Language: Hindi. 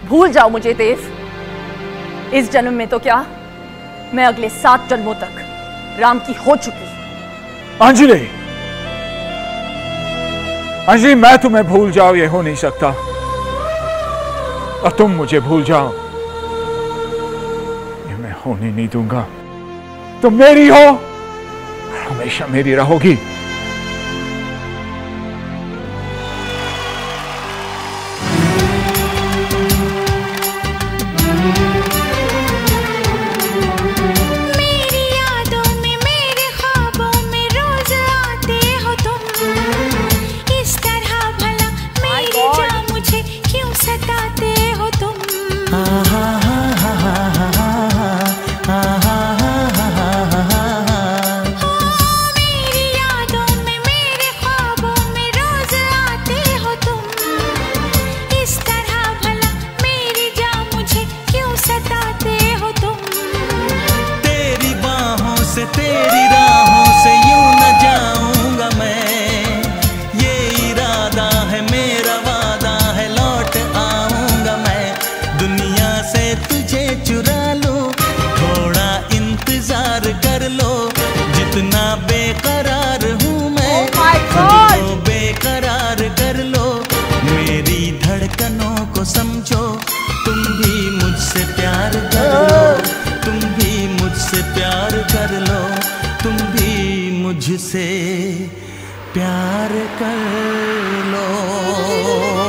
भूल जाओ मुझे देव। इस जन्म में तो क्या, मैं अगले 7 जन्मों तक राम की हो चुकी। अंजलि, अंजलि, मैं तुम्हें भूल जाऊं ये हो नहीं सकता, और तुम मुझे भूल जाओ ये मैं होने नहीं दूंगा। तुम मेरी हो, हमेशा मेरी रहोगी। तेरी राहों से यूं न जाऊंगा मैं, ये इरादा है मेरा, वादा है लौट आऊंगा मैं। दुनिया से तुझे चुरा लो, थोड़ा इंतजार कर लो, जितना बेकरार हूँ मैं वो बेकरार कर लो। मेरी धड़कनों को समझो, तुम भी मुझसे प्यार कर लो, तुम भी मुझसे प्यार कर लो, तुम भी मुझसे प्यार कर लो।